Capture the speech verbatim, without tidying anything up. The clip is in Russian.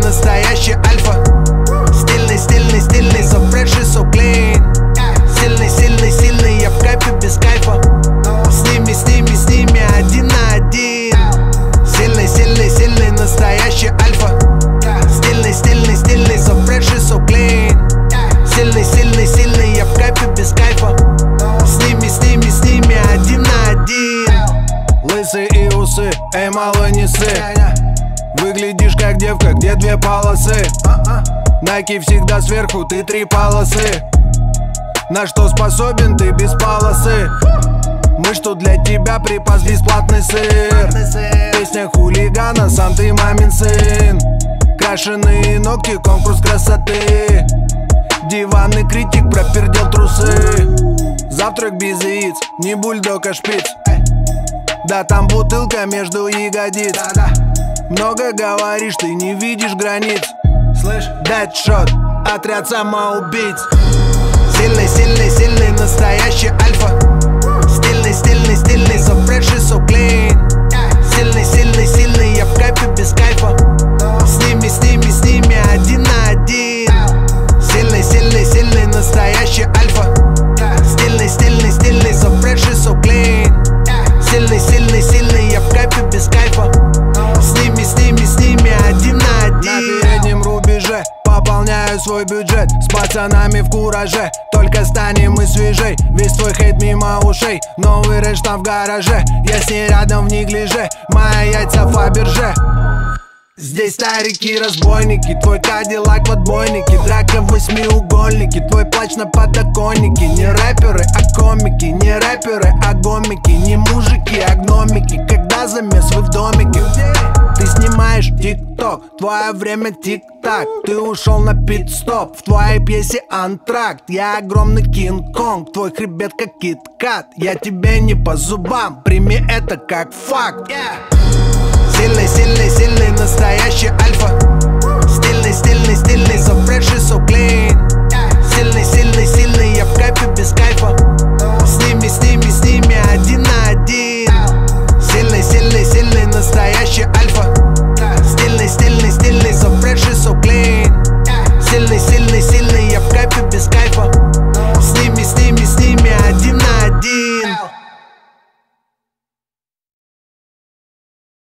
настоящий альфа. Стильный, стильный, стильный, so fresh и so clean. Сильный, сильный, сильный, я в кайфе без кайфа. С ними, с ними, с ними один на один. Сильный, сильный, сильный, настоящий альфа. Стильный, стильный, стильный, so fresh и so clean. Сильный, сильный, сильный, я в кайфе без кайфа. С ними, с ними, с ними один на один. Лысый и усы, эй, мало не ссы. Выглядишь как девка, где две полосы. Найки всегда сверху, ты три полосы. На что способен ты без полосы? Мы что для тебя припас бесплатный сыр. Песня хулигана, сам ты мамин сын. Крашеные ногти, конкурс красоты. Диванный критик пропердел трусы. Завтрак без яиц, не бульдог, а шпиц. Да там бутылка между ягодиц. Много говоришь, ты не видишь границ. Слышь, дэдшот, отряд самоубийц. Сильный, сильный, сильный, настоящий альфа. Стильный, стильный, стильный, so fresh и so clean. Сильный, сильный, сильный, я в кайфе без кайфа. С ними, с ними, с ними один на один. Сильный, сильный, сильный, настоящий альфа. Стильный, стильный, стильный, so fresh и so clean. Сильный, сильный, сильный, я в кайфе без кайфа. С ними, с ними, с ними один на один. На переднем рубеже пополняю свой бюджет. С пацанами в кураже, только станем мы свежей. Весь твой хейт мимо ушей, новый рэш там в гараже. Я с ней рядом в неглиже, мои яйца Фаберже. Здесь старики-разбойники, твой кадиллак в отбойнике. Драка в восьмиугольнике, твой плач на подоконнике. Не рэперы, а комики, не рэперы, а гомики. Не мужики, а гномики, когда замес вы в домике. Ты снимаешь тик-ток, твое время тик-так. Ты ушел на пит-стоп, в твоей пьесе антракт. Я огромный Кинг-Конг, твой хребет как кит-кат. Я тебе не по зубам, прими это как факт. Сильный, сильный, сильный, настоящий альфа. Стильный, стильный.